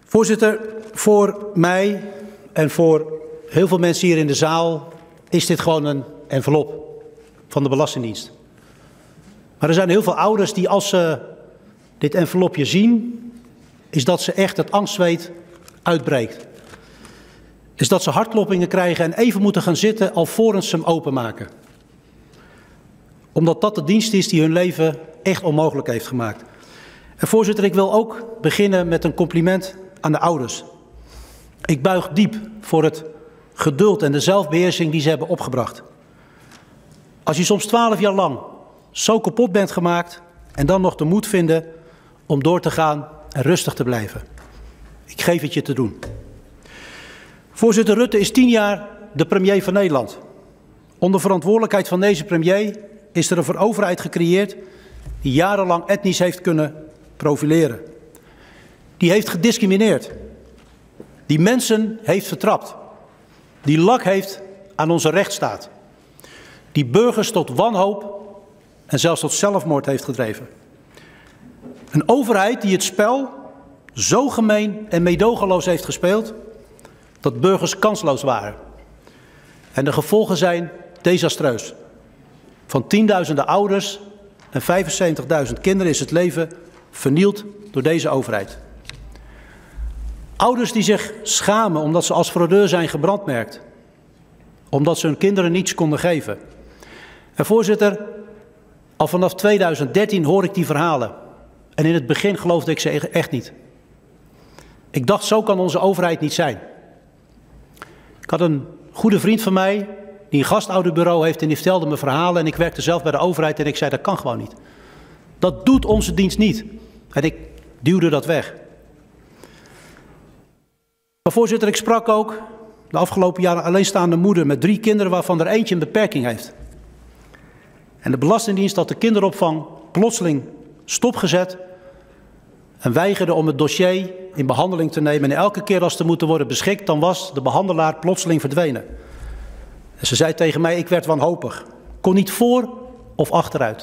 Voorzitter, voor mij en voor heel veel mensen hier in de zaal is dit gewoon een envelop van de Belastingdienst. Maar er zijn heel veel ouders die als ze dit envelopje zien, is dat ze echt het angstzweet uitbreekt. Is dat ze hartkloppingen krijgen en even moeten gaan zitten alvorens ze hem openmaken. Omdat dat de dienst is die hun leven echt onmogelijk heeft gemaakt. En voorzitter, ik wil ook beginnen met een compliment aan de ouders. Ik buig diep voor het geduld en de zelfbeheersing die ze hebben opgebracht. Als je soms 12 jaar lang zo kapot bent gemaakt en dan nog de moed vinden om door te gaan en rustig te blijven. Ik geef het je te doen. Voorzitter, Rutte is 10 jaar de premier van Nederland. Onder verantwoordelijkheid van deze premier is er een overheid gecreëerd die jarenlang etnisch heeft kunnen profileren. Die heeft gediscrimineerd. Die mensen heeft vertrapt. Die lak heeft aan onze rechtsstaat. Die burgers tot wanhoop en zelfs tot zelfmoord heeft gedreven. Een overheid die het spel zo gemeen en meedogenloos heeft gespeeld dat burgers kansloos waren. En de gevolgen zijn desastreus. Van tienduizenden ouders en 75.000 kinderen is het leven vernield door deze overheid. Ouders die zich schamen omdat ze als fraudeur zijn gebrandmerkt. Omdat ze hun kinderen niets konden geven. En voorzitter, al vanaf 2013 hoor ik die verhalen. En in het begin geloofde ik ze echt niet. Ik dacht, zo kan onze overheid niet zijn. Ik had een goede vriend van mij die een gastouderbureau heeft en die vertelde me verhalen. En ik werkte zelf bij de overheid en ik zei, dat kan gewoon niet. Dat doet onze dienst niet. En ik duwde dat weg. Maar voorzitter, ik sprak ook de afgelopen jaren alleenstaande moeder met 3 kinderen waarvan er eentje een beperking heeft. En de Belastingdienst had de kinderopvang plotseling stopgezet en weigerde om het dossier in behandeling te nemen. En elke keer als er moet worden beschikt, dan was de behandelaar plotseling verdwenen. En ze zei tegen mij, ik werd wanhopig. Kon niet voor of achteruit.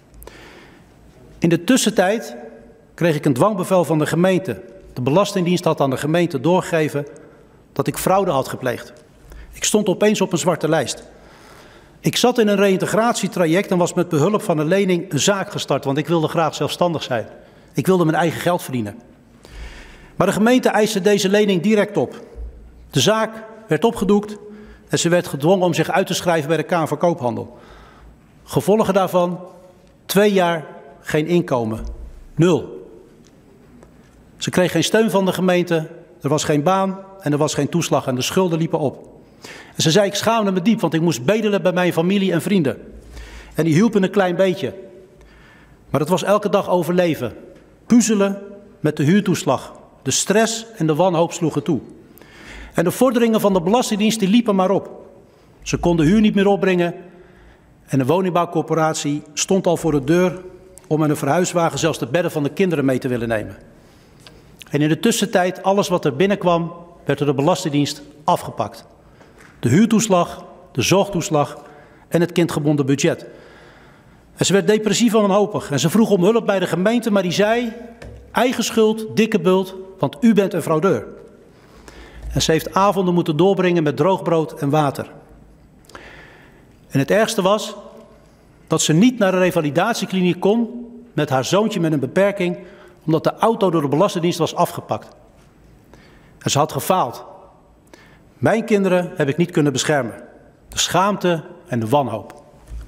In de tussentijd kreeg ik een dwangbevel van de gemeente. De Belastingdienst had aan de gemeente doorgegeven dat ik fraude had gepleegd. Ik stond opeens op een zwarte lijst. Ik zat in een reïntegratietraject en was met behulp van een lening een zaak gestart, want ik wilde graag zelfstandig zijn. Ik wilde mijn eigen geld verdienen. Maar de gemeente eiste deze lening direct op. De zaak werd opgedoekt en ze werd gedwongen om zich uit te schrijven bij de Kamer van Koophandel. Gevolgen daarvan 2 jaar geen inkomen. 0. Ze kreeg geen steun van de gemeente, er was geen baan en er was geen toeslag en de schulden liepen op. En ze zei, ik schaamde me diep, want ik moest bedelen bij mijn familie en vrienden. En die hielpen een klein beetje. Maar het was elke dag overleven. Puzzelen met de huurtoeslag. De stress en de wanhoop sloegen toe. En de vorderingen van de Belastingdienst die liepen maar op. Ze konden huur niet meer opbrengen. En de woningbouwcorporatie stond al voor de deur om met een verhuiswagen zelfs de bedden van de kinderen mee te willen nemen. En in de tussentijd, alles wat er binnenkwam, werd door de Belastingdienst afgepakt. De huurtoeslag, de zorgtoeslag en het kindgebonden budget. En ze werd depressief en wanhopig. En ze vroeg om hulp bij de gemeente, maar die zei, eigen schuld, dikke bult, want u bent een fraudeur. En ze heeft avonden moeten doorbrengen met droog brood en water. En het ergste was dat ze niet naar de revalidatiekliniek kon met haar zoontje met een beperking, omdat de auto door de Belastingdienst was afgepakt. En ze had gefaald. Mijn kinderen heb ik niet kunnen beschermen. De schaamte en de wanhoop.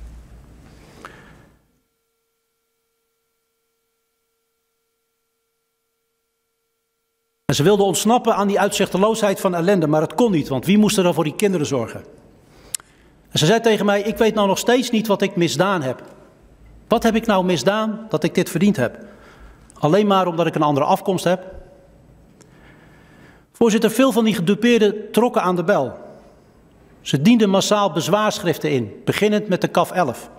En ze wilde ontsnappen aan die uitzichtloosheid van ellende, maar het kon niet, want wie moest er dan voor die kinderen zorgen? En ze zei tegen mij, ik weet nou nog steeds niet wat ik misdaan heb. Wat heb ik nou misdaan dat ik dit verdiend heb? Alleen maar omdat ik een andere afkomst heb? Voorzitter, veel van die gedupeerden trokken aan de bel. Ze dienden massaal bezwaarschriften in, beginnend met de KAF 11.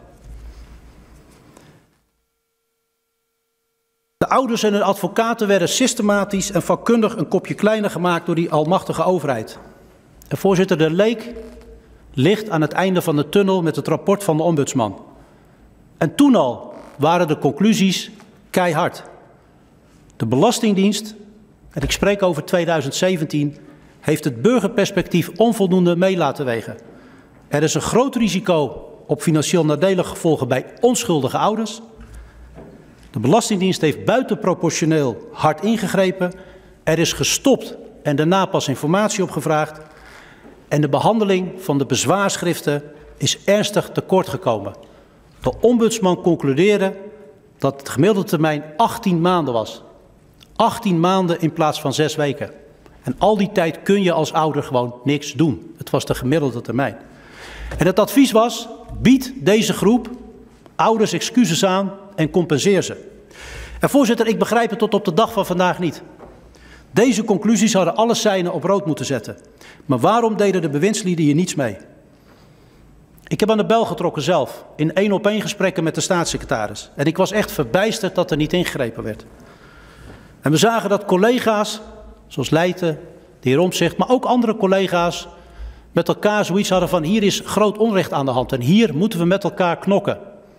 De ouders en hun advocaten werden systematisch en vakkundig een kopje kleiner gemaakt door die almachtige overheid. En voorzitter, de leek ligt aan het einde van de tunnel met het rapport van de ombudsman. En toen al waren de conclusies keihard. De Belastingdienst en ik spreek over 2017, heeft het burgerperspectief onvoldoende mee laten wegen. Er is een groot risico op financieel nadelige gevolgen bij onschuldige ouders. De Belastingdienst heeft buitenproportioneel hard ingegrepen. Er is gestopt en daarna pas informatie opgevraagd. En de behandeling van de bezwaarschriften is ernstig tekortgekomen. De ombudsman concludeerde dat de gemiddelde termijn 18 maanden was. 18 maanden in plaats van 6 weken. En al die tijd kun je als ouder gewoon niks doen. Het was de gemiddelde termijn. En het advies was, bied deze groep ouders excuses aan en compenseer ze. En voorzitter, ik begrijp het tot op de dag van vandaag niet. Deze conclusies hadden alle seinen op rood moeten zetten. Maar waarom deden de bewindslieden hier niets mee? Ik heb aan de bel getrokken zelf, in 1-op-1 gesprekken met de staatssecretaris. En ik was echt verbijsterd dat er niet ingegrepen werd. En we zagen dat collega's, zoals Leijten, de heer Omtzigt, maar ook andere collega's, met elkaar zoiets hadden van hier is groot onrecht aan de hand en hier moeten we met elkaar knokken.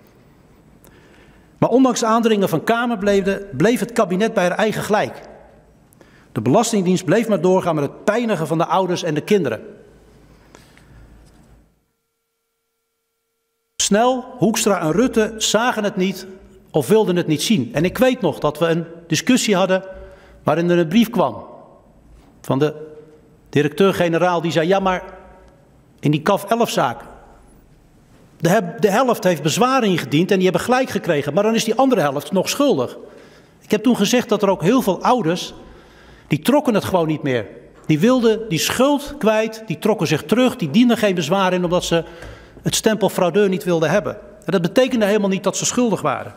Maar ondanks de aandringen van Kamerleden bleef het kabinet bij haar eigen gelijk. De Belastingdienst bleef maar doorgaan met het pijnigen van de ouders en de kinderen. Snel, Hoekstra en Rutte zagen het niet of wilden het niet zien. En ik weet nog dat we een discussie hadden waarin er een brief kwam van de directeur-generaal die zei, ja maar in die CAF 11-zaak, de helft heeft bezwaar ingediend en die hebben gelijk gekregen, maar dan is die andere helft nog schuldig. Ik heb toen gezegd dat er ook heel veel ouders, die trokken het gewoon niet meer. Die wilden die schuld kwijt, die trokken zich terug, die dienden geen bezwaar in omdat ze het stempel fraudeur niet wilden hebben. En dat betekende helemaal niet dat ze schuldig waren.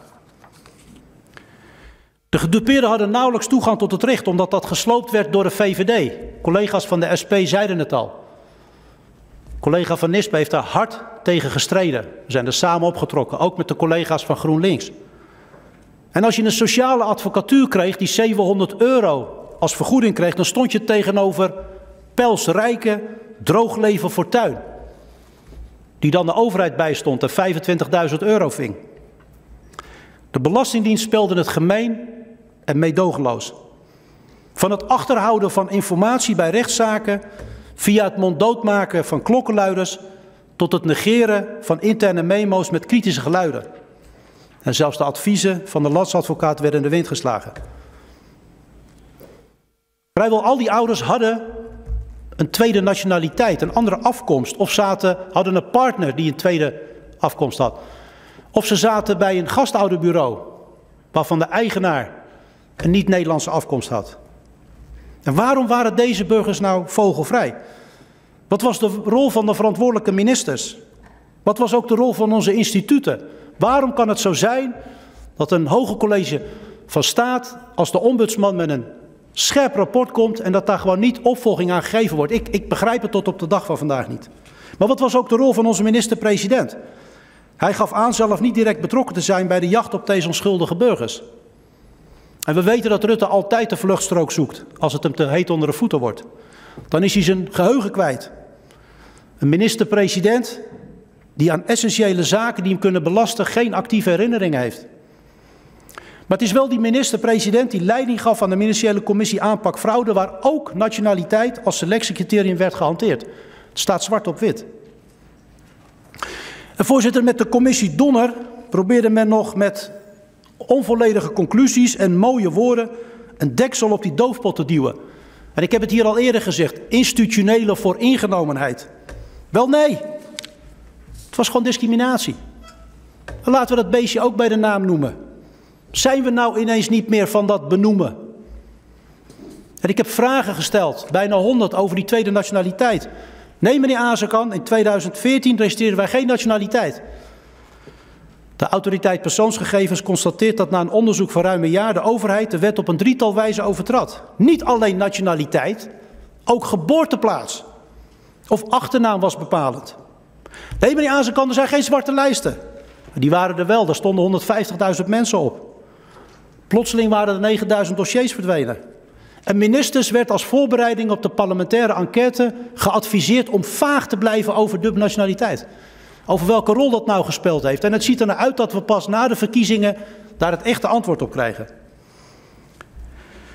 De gedupeerden hadden nauwelijks toegang tot het recht, omdat dat gesloopt werd door de VVD. Collega's van de SP zeiden het al. Collega Van Nispen heeft daar hard tegen gestreden. We zijn er samen opgetrokken, ook met de collega's van GroenLinks. En als je een sociale advocatuur kreeg die 700 euro als vergoeding kreeg, dan stond je tegenover Pels Rijken, Droogleven Fortuin, die dan de overheid bijstond en 25.000 euro ving. De Belastingdienst speelde het gemeen en meedogenloos. Van het achterhouden van informatie bij rechtszaken, via het monddood maken van klokkenluiders, tot het negeren van interne memo's met kritische geluiden. En zelfs de adviezen van de landsadvocaat werden in de wind geslagen. Vrijwel al die ouders hadden een tweede nationaliteit, een andere afkomst. Of hadden een partner die een tweede afkomst had. Of ze zaten bij een gastouderbureau, waarvan de eigenaar een niet-Nederlandse afkomst had. En waarom waren deze burgers nou vogelvrij? Wat was de rol van de verantwoordelijke ministers? Wat was ook de rol van onze instituten? Waarom kan het zo zijn dat een hoger college van staat als de ombudsman met een scherp rapport komt en dat daar gewoon niet opvolging aan gegeven wordt? Ik begrijp het tot op de dag van vandaag niet. Maar wat was ook de rol van onze minister-president? Hij gaf aan zelf niet direct betrokken te zijn bij de jacht op deze onschuldige burgers. En we weten dat Rutte altijd de vluchtstrook zoekt als het hem te heet onder de voeten wordt. Dan is hij zijn geheugen kwijt. Een minister-president die aan essentiële zaken die hem kunnen belasten geen actieve herinnering heeft. Maar het is wel die minister-president die leiding gaf aan de ministeriële commissie aanpak fraude, waar ook nationaliteit als selectiecriterium werd gehanteerd. Het staat zwart op wit. En voorzitter, met de commissie Donner probeerde men nog met onvolledige conclusies en mooie woorden een deksel op die doofpot te duwen. En ik heb het hier al eerder gezegd, institutionele vooringenomenheid. Wel nee, het was gewoon discriminatie. En laten we dat beestje ook bij de naam noemen. Zijn we nou ineens niet meer van dat benoemen? En ik heb vragen gesteld, bijna 100, over die tweede nationaliteit. Nee, meneer Azekan, in 2014 registreerden wij geen nationaliteit. De autoriteit persoonsgegevens constateert dat na een onderzoek van ruim een jaar de overheid de wet op een drietal wijzen overtrad. Niet alleen nationaliteit, ook geboorteplaats of achternaam was bepalend. Nee, meneer Azekan, er zijn geen zwarte lijsten. Die waren er wel, daar stonden 150.000 mensen op. Plotseling waren er 9.000 dossiers verdwenen. En ministers werd als voorbereiding op de parlementaire enquête geadviseerd om vaag te blijven over dubbelnationaliteit. Over welke rol dat nou gespeeld heeft. En het ziet er nou uit dat we pas na de verkiezingen daar het echte antwoord op krijgen.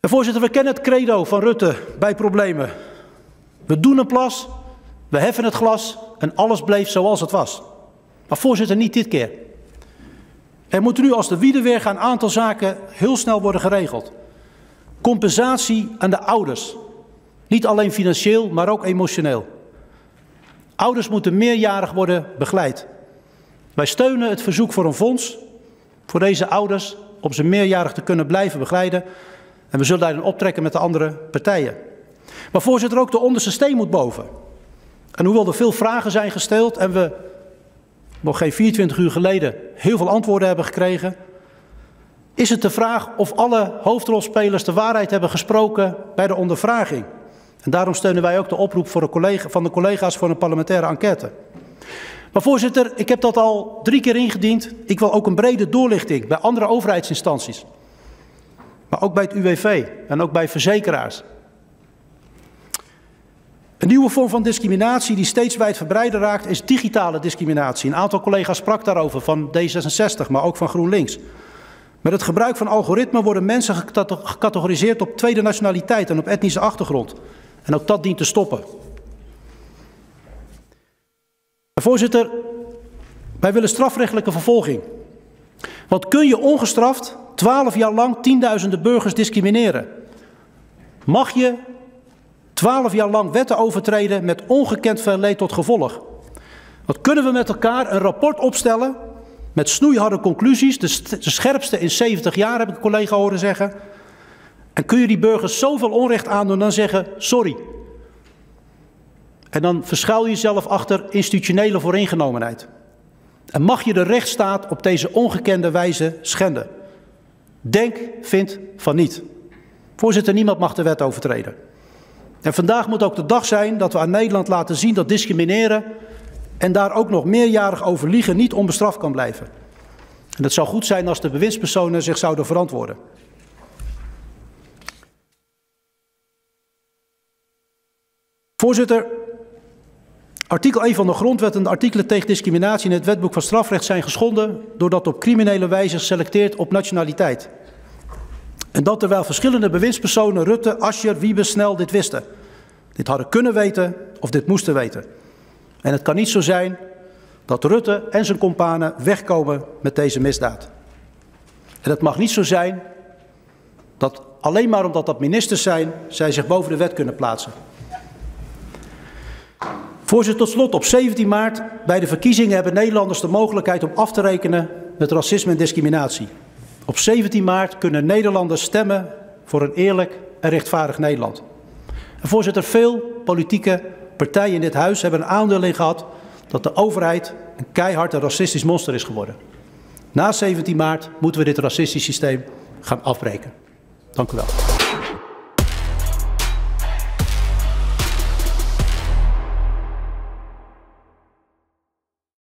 En voorzitter, we kennen het credo van Rutte bij problemen. We doen een plas, we heffen het glas en alles bleef zoals het was. Maar voorzitter, niet dit keer. Er moet nu als de wiede weer gaan een aantal zaken heel snel worden geregeld. Compensatie aan de ouders. Niet alleen financieel, maar ook emotioneel. Ouders moeten meerjarig worden begeleid. Wij steunen het verzoek voor een fonds voor deze ouders om ze meerjarig te kunnen blijven begeleiden. En we zullen daarin optrekken met de andere partijen. Maar voorzitter, ook de onderste steen moet boven. En hoewel er veel vragen zijn gesteld en we nog geen 24 uur geleden heel veel antwoorden hebben gekregen, is het de vraag of alle hoofdrolspelers de waarheid hebben gesproken bij de ondervraging. En daarom steunen wij ook de oproep van de collega's voor een parlementaire enquête. Maar voorzitter, ik heb dat al 3 keer ingediend. Ik wil ook een brede doorlichting bij andere overheidsinstanties. Maar ook bij het UWV en ook bij verzekeraars. Een nieuwe vorm van discriminatie die steeds wijdverbreider raakt is digitale discriminatie. Een aantal collega's sprak daarover van D66, maar ook van GroenLinks. Met het gebruik van algoritmen worden mensen gecategoriseerd op tweede nationaliteit en op etnische achtergrond. En ook dat dient te stoppen. Voorzitter, wij willen strafrechtelijke vervolging. Want kun je ongestraft 12 jaar lang tienduizenden burgers discrimineren? Mag je 12 jaar lang wetten overtreden met ongekend veel leed tot gevolg? Wat kunnen we met elkaar een rapport opstellen met snoeiharde conclusies, de scherpste in 70 jaar, heb ik een collega horen zeggen. En kun je die burgers zoveel onrecht aandoen en dan zeggen, sorry. En dan verschuil je jezelf achter institutionele vooringenomenheid. En mag je de rechtsstaat op deze ongekende wijze schenden? Denk, vind van niet. Voorzitter, niemand mag de wet overtreden. En vandaag moet ook de dag zijn dat we aan Nederland laten zien dat discrimineren en daar ook nog meerjarig over liegen niet onbestraft kan blijven. En het zou goed zijn als de bewindspersonen zich zouden verantwoorden. Voorzitter, artikel 1 van de Grondwet en de artikelen tegen discriminatie in het Wetboek van Strafrecht zijn geschonden doordat op criminele wijze geselecteerd op nationaliteit. En dat terwijl verschillende bewindspersonen, Rutte, Asscher, Wiebes, Snel, dit wisten. Dit hadden kunnen weten of dit moesten weten. En het kan niet zo zijn dat Rutte en zijn companen wegkomen met deze misdaad. En het mag niet zo zijn dat alleen maar omdat dat ministers zijn, zij zich boven de wet kunnen plaatsen. Voorzitter, tot slot, op 17 maart bij de verkiezingen hebben Nederlanders de mogelijkheid om af te rekenen met racisme en discriminatie. Op 17 maart kunnen Nederlanders stemmen voor een eerlijk en rechtvaardig Nederland. En voorzitter, veel politieke partijen in dit huis hebben een aandeel in gehad dat de overheid een keihard en racistisch monster is geworden. Na 17 maart moeten we dit racistisch systeem gaan afbreken. Dank u wel.